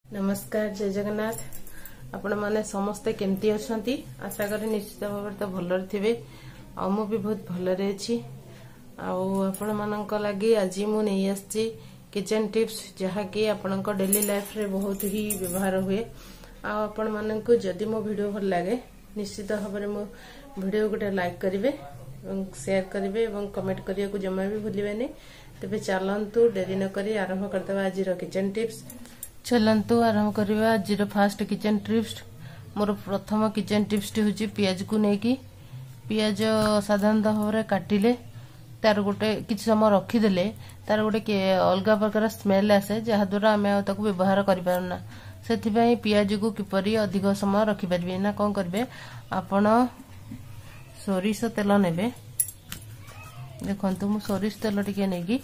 नमस्कार जय जगन्नाथ आपण माने समस्ते केमती अछंती आशा करी निश्चित भाव तो भलर थिबे आ मु भी बहुत भलरे अछि आ आपण मानक लागि आज मु नै आछि किचन टिप्स जहा कि आपनक डेली लाइफ रे बहुत ही व्यवहार हुए आ आपण मानक जदि मो वीडियो भल लागे निश्चित भाव रे मो वीडियो गोटे लाइक करिवे एवं शेयर करिवे एवं कमेंट करिया को जमा भी भूलिबे नै तबे चलंतु डेरी न करी आरंभ करदबा आज रो किचन टिप्स चलंतु आरंभ करवा आज फास्ट किचन टिप्स मोर प्रथम किचन टिप्स टी होची पियाज को नेकी पियाज साधारणतः भाव काटिले तार गोटे किछ समय रखिदेले तार गोटे अलग प्रकार स्मेल आसे जहा द्वारा आम ताको व्यवहार करि पारना सेथिबाई पियाज को किपरि अधिक समय रखि परिबे ना कोन करबे आपण सोरिष तेल नेबे देखंतु मु सोरिष तेल टिके नेकी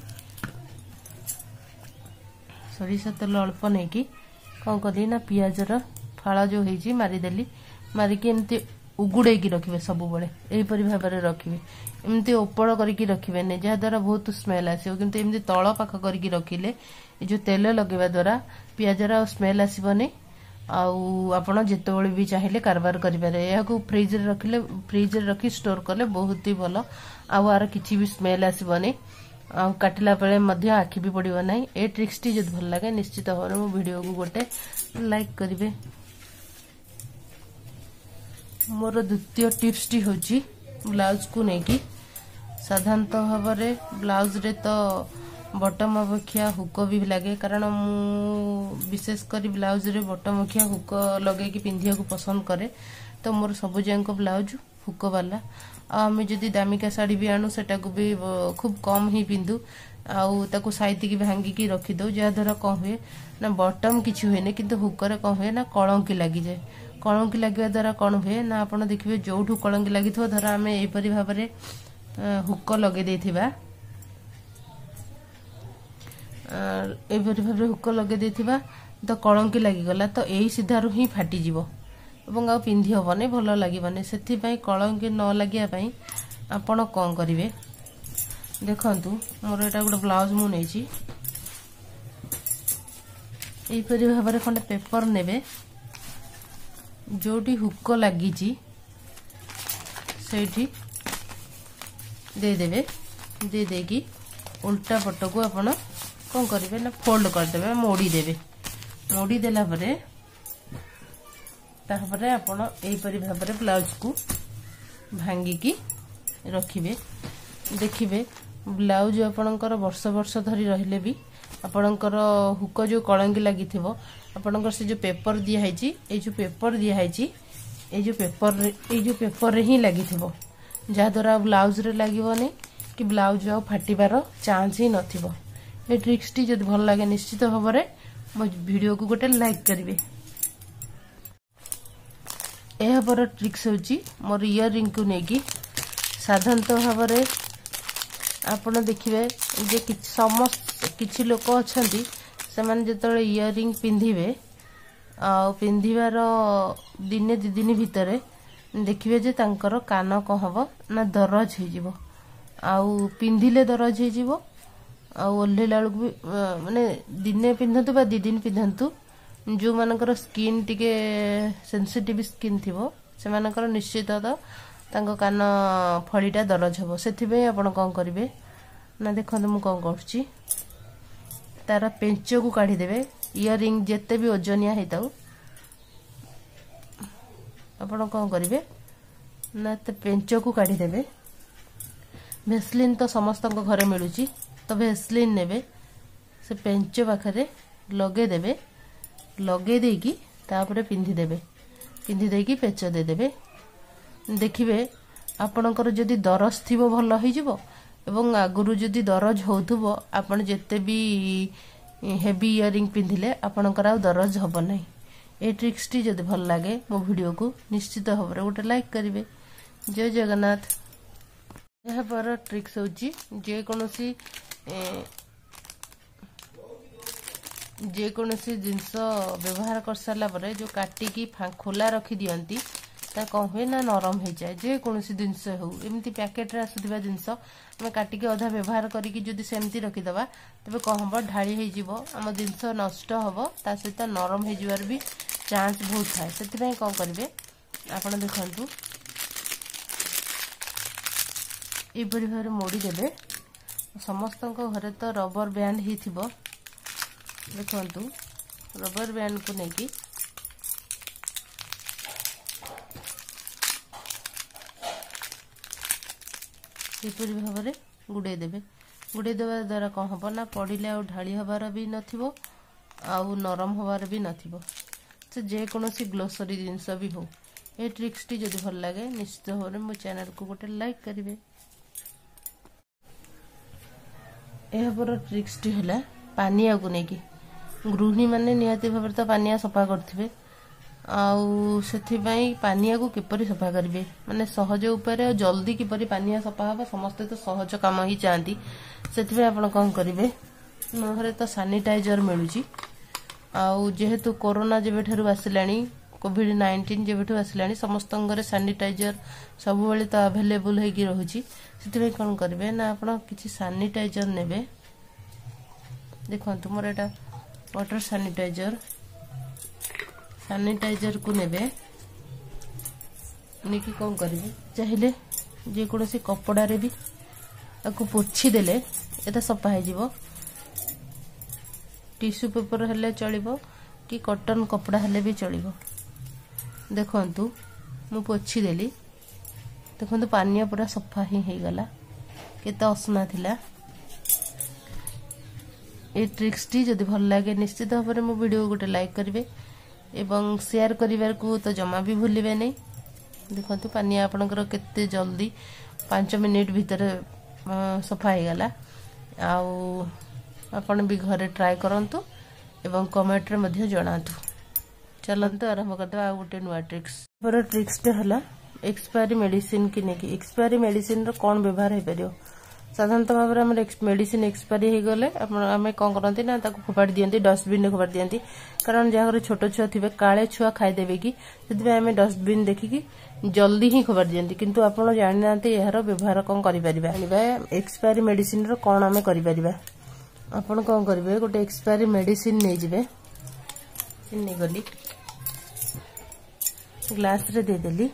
सोरिष तेल अल्प नहीं कि कौन करी ना पियाजर फाड़ा जो है मारिदेली मारिकी एमती उगुड़े रखिए सब बड़े यहीपरी भाव में रखिए एमती ओपड़ करके रखिए नहीं जहाद्वारा बहुत स्मेल आसो कि एमती तल पाख करके रखिले जो तेल लगेवा द्वारा पियाजर स्मेल आसबनी आपण जिते भी चाहिए कारबार करें यह फ्रिज रखिले फ्रिज रखी स्टोर कले बहुत ही भल आर किसी भी स्मेल आसबनी काटिला बेले आखि भी पड़ो ना ए ट्रिक्स टी जो भल लगे निश्चित भाव में मो वीडियो को गोटे लाइक करिवे। मोर द्वितीय टिप्स टी होची ब्लाउज को नेकी साधारणतः भाव में ब्लाउज रे तो बटम अपेक्षा हुक भी लगे कारण मु विशेषकर ब्लाउज रे बटम अपेक्षा हुक लगे कि पिंधिया को पसंद करे तो मोर सब जाक ब्लाउज हुक वाला आम जदि दामिका शाढ़ी भी आणु सेटा को भी खूब कम ही पिंधु आउ साइती की भांगिकी रखिदौ जहाद्वारा कौन हुए ना बटम किसी हुए ना किंतु हुकर कौन हुए ना कलंकी लगी जाए कलंकी लगे द्वारा कौन हुए ना आप देखिए जोठू कलंकी लगी धर आम यहपरी भाव में हुक लगे देथिबा एपरी भाव हुक लगे देथिबा तो कलंकी लगिगला तो यही सीधारू ही फाटीजिवो एवं आ पिंधि हेनी भल लगे से कलंकी न लगे आपण कौन करेंगे देखु मोर एटा गोटे ब्लाउज मु नहीं यहपरी भाव में खंडे पेपर नेबे जोटी हुक लगी से देदेवे दे देकी उल्टा पट को आपण कौन करेंगे ना फोल्ड करदे मोड़ी देवे मोड़ी देला परे तापर आपण एहीपरी भाव में ब्लाउज को भांगिकी रखिबे देखिबे ब्लाउज आपणकर वर्ष वर्ष धरी रहिले भी आपणकर हुक जो कलंकी लगी थिबो आपणकर से जो पेपर दिया है ए जो पेपर दिया है ए जो पेपर रे ही लगी थिबो जहा द्वारा ब्लाउज रे लागीबोनी कि ब्लाउज आ फाटिबार चांस ही नथिबो ए ट्रिक्स टी जदि भल लागे निश्चित भाव में मो वीडियो को गोटे लाइक करिवे। यह पर ट्रिक्स होची मोर इयर रिंग को नेकी साधारणतः भाव में आपण देखिए जे किछि लोक अछंती से माने जतले इयर रिंग पिंधिबे आ पिंधिबार दिने दि दिन भितरे देखिए जे तांकर कान को हबो ना दरज हो जिवो आउ पिंधिले दरज हो जिवो आ ओल्हेला भी माने दिने पिंधतु बा दि दिन पिंधतु जो मानकर स्किन टिके सेंसिटिव स्किन थिबो से मानकर निश्चित तो तांको कान फळीटा दरज हबो सेथिबे आपण कोन करिवे ना देखंतु मु कोन करछि तारा पेंच को काढी देबे इयर रिंग जेते भी ओजनिया हेताउ आपण कोन करिवे ना ते पेंच को काढी देबे भेस्लिन तो समस्त घरे मिलुची तो भेस्लिन नेबे से पेंच पाखरे लगे देबे लगे देकी तापरे पिंधि देबे पिंधि देकी पेच दे देबे देखिबे आपणकर जदि दरज थिबो भल होई जिवो एवं आगुरु जदि दरज होउथुबो आपण जेते भी हेवी इयरिंग पिंधिले आपणकर आ दरज हबो नै ए ट्रिक्स टी जदि भल लागे मो वीडियो को निश्चित भाव में गोटे लाइक करिवे। जय जगन्नाथ। यह पर ट्रिक्स होची जे कोनोसी जेकोसी जिनस व्यवहार कर सारा पर जो काटिकी खोला रखी दियंती ता कौन हुए ना नरम हो जाए जेकोसी जिनस हो एमती पैकेट आसुवा जिनस आम काटिकी अधा व्यवहार करके जदि सेमती रखीदबा तेज कौन हम ढाड़ी आम जिनस नष्ट हम ता सहित नरम हो जबार भी चांस बहुत थाए से कौन करेंगे आपण देखु यहपरी भाव मोड़ीदे समस्त घरे तो रबर बैंड ही देखु रबर बैंड को लेकिन यहपरी भाव में गुड़े देवे गुड़े देवा द्वारा कौन हम ना पड़े आ ढाड़ी हबार भी नथिबो आउ नरम हबार भी नथिबो से जेकोसी ग्लोसरी जिनस भी हो ये ट्रिक्स टी जदि भल लगे निश्चित भाव में मो चैनल को गोटे लाइक करेंगे। यह ट्रिक्स टी है पानिया को लेकिन गृहिणी माने निहाती भाव तो पानिया सफा करथिबे आउ सेथिबाई पानिया को किपरि सफा करेंगे माने सहज उपाय जल्दी किपरि पानिया सफा हबा समस्ते तो सहज काम ही चाहती से आपण कौन करेंगे मो घरे तो सैनिटाइजर मिलूची आउ जेहेतु कोरोना जेबेठारु आसिलानी कोविड-19 जेबेठु आसिलानी समस्त घरे सैनिटाइजर सब बेले तो अवेलेबल होगी रहुची से कौन करेंगे ना आपण किछि सैनिटाइजर नेबे देखंतु मोर एटा वाटर सैनिटाइजर सैनिटाइजर को नेबे नेकी कौन करेंगे चाहिए जेकोसी कपड़ा रे भी आपको पोछि देले एटा सफा हो जिवो टिश्यू पेपर हेले चलिबो कि कॉटन कपड़ा हेले भी चलिबो देखंतु मु पोछि देली देखंतु पानिया पूरा सफा ही हो गला केते असना थिला ए ट्रिक्स टी जदि भल लागे निश्चित भाव में मो वीडियो गोटे लाइक करेंगे एवं शेयर करिवार को तो जमा भी भूलिबे नहीं देखंतु पानिया आपनकर केते जल्दी 5 मिनिट भीतर सफा हो गला आउ आपण भी घरे ट्राई करंतु एवं कमेंट रे मध्ये जणातु चलंतु आरंभ करदे आ गोटे नुआ ट्रिक्स पर ट्रिक्स टे हला एक्सपायरी मेडिसिन कि नेकी एक्सपायरी मेडिसिन रो कोन व्यवहार हे परियो साधारणतः भाव में मेडिसिन एक्सपायरी हो गले आम कौन करती ना फोपाड़ी दियंती डस्टबिन फोपाड़ी दियंती कारण जहाँ छोट छुआ थे काले छुआ खाईदेवे कि आम डस्टबिन देखिकी जल्दी ही फोपाड़ी दियंती किंतु आपण जानी ना यार व्यवहार कौन कर एक्सपायरी मेडिसिन रो कौन आम कर आपण कौन करेंगे गोटे एक्सपायरी मेडिसिन नहीं जिवे नहीं गली ग्लास रे देदेली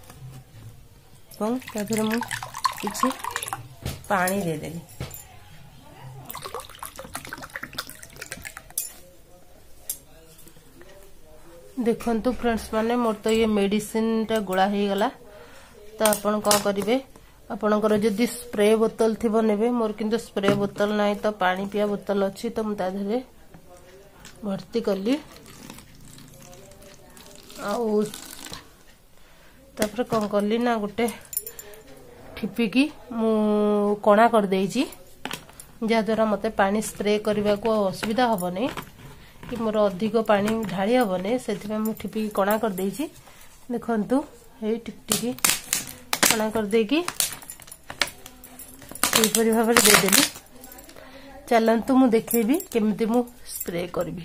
मुझे पानी दे देली देखंतु फ्रेंड्स माने मोर तो ये मेडिसिन टा गोळा हे गला तो आपण कौन करेंगे आपणकर जदि स्प्रे बोतल थिबो नेबे मोर किंतु स्प्रे बोतल नाही तो पानी पिया बोतल अच्छी तो मुझे धरे भर्ती कली आउ तापर कौन कली ना गोटे ठिपिकी मु कणा कर देइची जहाद्वारा मते पानी स्प्रे करने को असुविधा हम नहीं कि मोर अधिक पानी ढाली हम नहीं से मु ठिपिकी कणा कर देइची देखंतु हे टिकटिकी कणा कर देकी एपरी भाव में देदेली चलंतु मु देखेबी केमिति मु स्प्रे करबी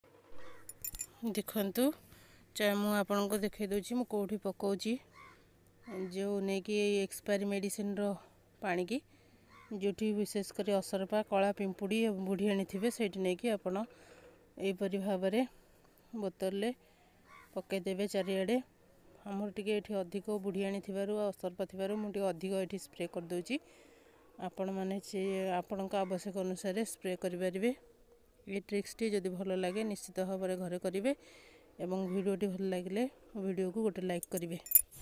देखंतु चाहे मु आपन को देखे दोची मु कोठी पकोची जो नहीं कि एक्सपायरी मेडिसिन रो पानी की जोठी विशेष कर असरपा कला पिंपुड़ी बुढ़ियाणी थे से नहीं कि आपड़ यहपरी भाव में बोतल पकईदेवे चारिआडे आमर टे अधिक बुढ़ियाणी थी असरपा थी मुझे अधिक ये स्प्रे करदे आपण मैंने आपण आवश्यक अनुसार स्प्रे करेंगे ये ट्रिक्स टी जदि भल लगे निश्चित भाव में घरे करेंगे एवं वीडियोटी भल लगे वीडियो को गोटे लाइक करेंगे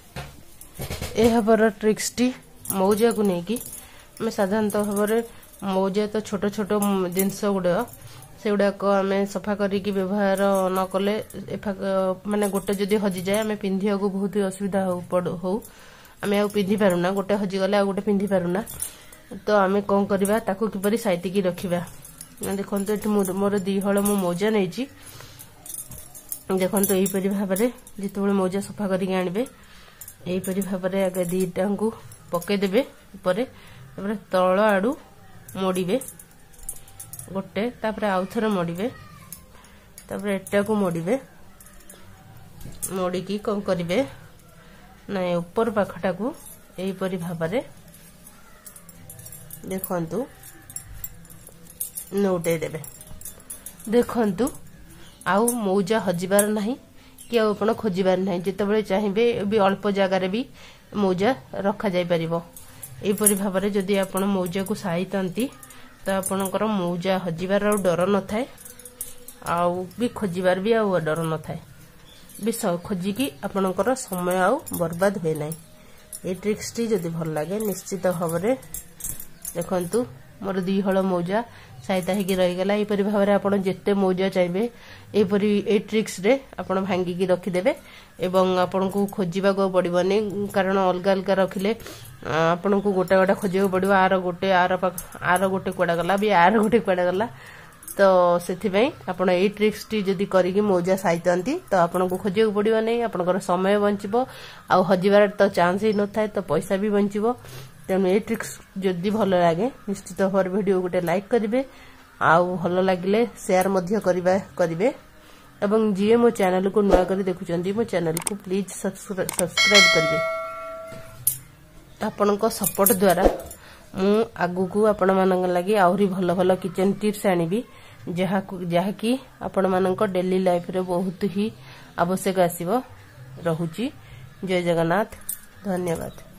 यह ट्रिक्स टी मौजा को लेकिन आम साधारणतः भाव में मौजा तो छोट छोट जिनस गुड़ा से गुड़ाक आम सफा करके व्यवहार न कले माने गोटे जदि हजि जाए आम पिंधिया को बहुत असुविधा हो आम आ पिंधि पारुना गोटे हजिगले आ गोटे पिंधि पारुना तो आम कौन करवा ताकू किपरि साइतिकी रखिबा देखो ये मोर 2 हल मु मौजा नहीं देखो यहीपरि भाव में जिते मौजा सफा करके आनबे यहीपरि भाव में आगे 2टा को पकईदेवे ऊपर तल आड़ू मोड़े गोटे तापर आउ थे मोड़े तापर एटा को मोड़े मोड़िकी कौन करेंगे नाई ऊपर पाखटा को एपरी भाबरे देखंतु नोटे देबे। देखंतु आउ मौजा हजिबार नाही कि आपण खोजिबार नाही। जेतेबेले चाहिबे भी अल्प जगार भी मौजा रखा जाय परिबो। एपरी भाबरे जदि आपण मौजा को साइतंती तो आपणकर मौजा हजिबार डर न थाए आउ भी खोजिबार भी आउ डर न थाए भी खोजिकी आपणकर समय आउ बर्बाद हुए नाही। ए ट्रिक्स टी जदि भल लागे निश्चित भाबरे देखंतु मोर 2 हळ मौजा साइता हेकी रही गला। एपरी भाबरे आपण जेते मौजा चाहिबे एपरी ए ट्रिक्स रे आपण भांगी की रखी देबे एवं आपण को खोजिबा को पड़िबनी कारण अलगा अलगा रखिले आपण को गोटा गोटा खोजिबा पड़िबो। आर गोटे कोडा गला भी आर गोटे कोडा गला तो सेथि पई आपण ए ट्रिक्स टी जदी करी की मौजा साइतंती तो आपण को खोजिबा को पड़िबो नै। आपनकर समय बंचिबो आ हजिबार तो चांस ही न थाए तो पैसा भी बंचिबो। तेणु ए ट्रिक्स जदि भल लागे निश्चित भाव वीडियो गोटे लाइक करिवे आउ भल लागिले शेयर मध्य करिवे एवं जी मो चैनल को नुआ करी देखुचंदी मो चैनल को प्लीज सब्सक्राइब करिवे। आपनको सपोर्ट द्वारा मु आगु को आपण मानन लागि आउरी भल भल किचन टिप्स आनिबी जहा कि आपण माननको डेली लाइफ रे बहुत ही आवश्यक आसीबो। रहुची जय जगन्नाथ, धन्यवाद।